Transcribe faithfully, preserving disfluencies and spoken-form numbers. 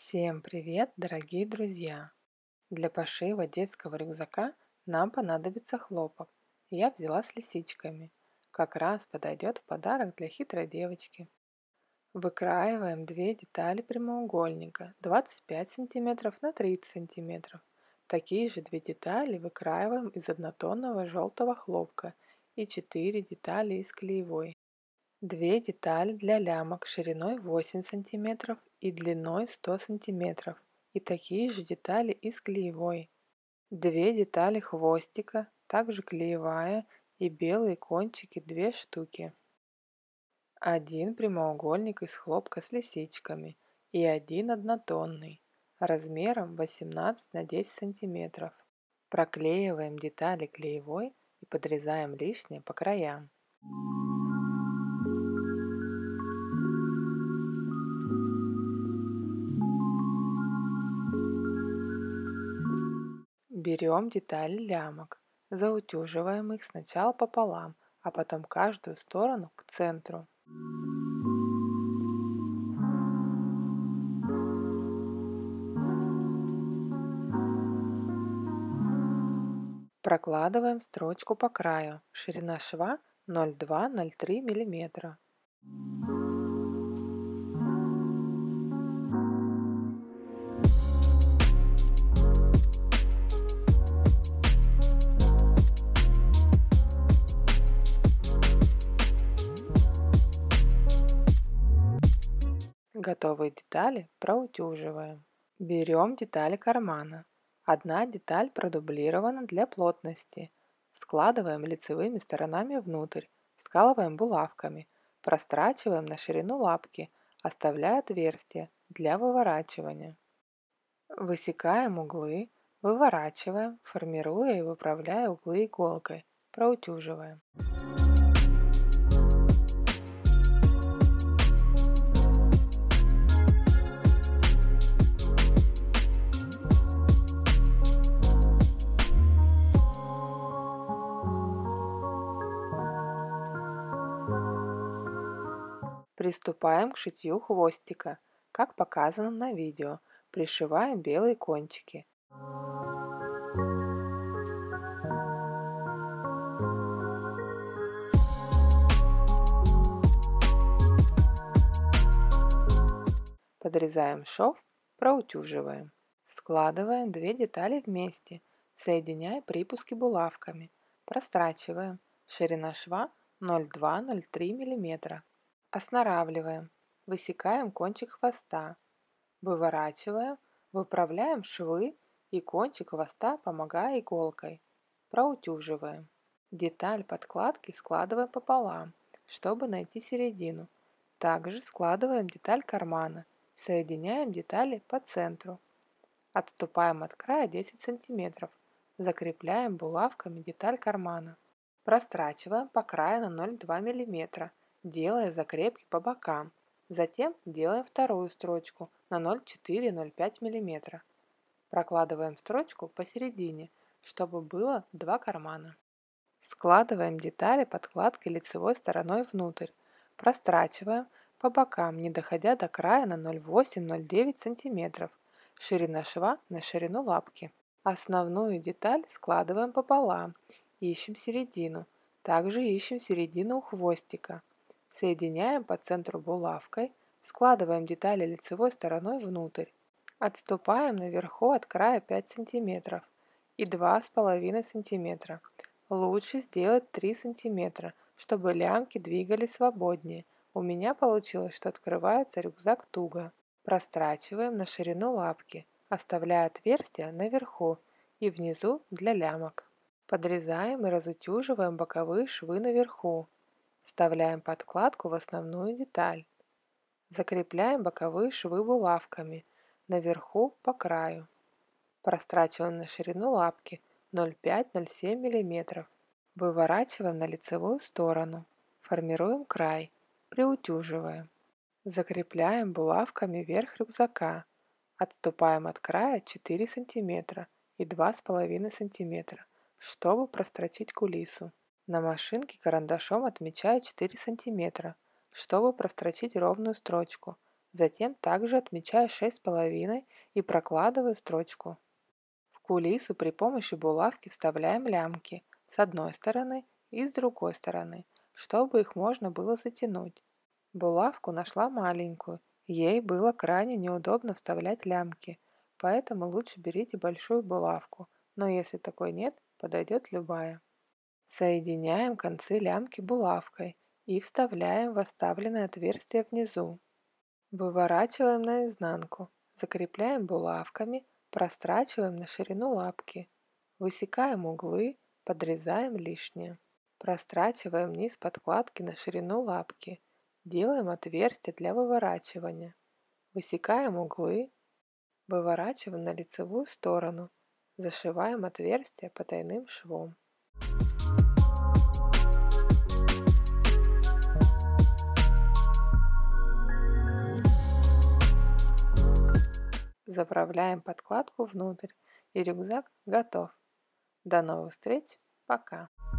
Всем привет, дорогие друзья! Для пошива детского рюкзака нам понадобится хлопок. Я взяла с лисичками. Как раз подойдет в подарок для хитрой девочки. Выкраиваем две детали прямоугольника двадцать пять сантиметров на тридцать сантиметров. Такие же две детали выкраиваем из однотонного желтого хлопка и четыре детали из клеевой. Две детали для лямок шириной восемь сантиметров и длиной сто сантиметров и такие же детали из клеевой. Две детали хвостика, также клеевая и белые кончики две штуки. Один прямоугольник из хлопка с лисичками и один однотонный, размером восемнадцать на десять сантиметров. Проклеиваем детали клеевой и подрезаем лишнее по краям. Берем детали лямок, заутюживаем их сначала пополам, а потом каждую сторону к центру. Прокладываем строчку по краю, ширина шва ноль два — ноль три миллиметра. Готовые детали проутюживаем. Берем детали кармана. Одна деталь продублирована для плотности. Складываем лицевыми сторонами внутрь, скалываем булавками, прострачиваем на ширину лапки, оставляя отверстие для выворачивания. Высекаем углы, выворачиваем, формируя и выправляя углы иголкой, проутюживаем. Приступаем к шитью хвостика, как показано на видео. Пришиваем белые кончики. Подрезаем шов, проутюживаем. Складываем две детали вместе, соединяя припуски булавками. Прострачиваем. Ширина шва ноль два — ноль три миллиметра. Оснаравливаем. Высекаем кончик хвоста. Выворачиваем, выправляем швы и кончик хвоста, помогая иголкой. Проутюживаем. Деталь подкладки складываем пополам, чтобы найти середину. Также складываем деталь кармана. Соединяем детали по центру. Отступаем от края десять сантиметров. Закрепляем булавками деталь кармана. Прострачиваем по краю на ноль два миллиметра, делая закрепки по бокам. Затем делаем вторую строчку на ноль четыре — ноль пять миллиметра. Прокладываем строчку посередине, чтобы было два кармана. Складываем детали подкладкой лицевой стороной внутрь. Прострачиваем по бокам, не доходя до края на ноль восемь — ноль девять сантиметров. Ширина шва на ширину лапки. Основную деталь складываем пополам. Ищем середину. Также ищем середину у хвостика. Соединяем по центру булавкой. Складываем детали лицевой стороной внутрь. Отступаем наверху от края пять сантиметров и два с половиной сантиметра. Лучше сделать три сантиметра, чтобы лямки двигались свободнее. У меня получилось, что открывается рюкзак туго. Прострачиваем на ширину лапки, оставляя отверстия наверху и внизу для лямок. Подрезаем и разутюживаем боковые швы наверху. Вставляем подкладку в основную деталь. Закрепляем боковые швы булавками, наверху по краю. Прострачиваем на ширину лапки ноль пять — ноль семь миллиметров. Выворачиваем на лицевую сторону. Формируем край. Приутюживаем. Закрепляем булавками верх рюкзака. Отступаем от края четыре сантиметра и два с половиной сантиметра, чтобы прострочить кулису. На машинке карандашом отмечаю четыре сантиметра, чтобы прострочить ровную строчку. Затем также отмечаю шесть с половиной и прокладываю строчку. В кулису при помощи булавки вставляем лямки с одной стороны и с другой стороны, чтобы их можно было затянуть. Булавку нашла маленькую, ей было крайне неудобно вставлять лямки, поэтому лучше берите большую булавку, но если такой нет, подойдет любая. Соединяем концы лямки булавкой и вставляем в оставленное отверстие внизу. Выворачиваем наизнанку, закрепляем булавками, прострачиваем на ширину лапки, высекаем углы, подрезаем лишнее. Прострачиваем низ подкладки на ширину лапки, делаем отверстие для выворачивания, высекаем углы, выворачиваем на лицевую сторону, зашиваем отверстие потайным швом. Заправляем подкладку внутрь, и рюкзак готов. До новых встреч, пока!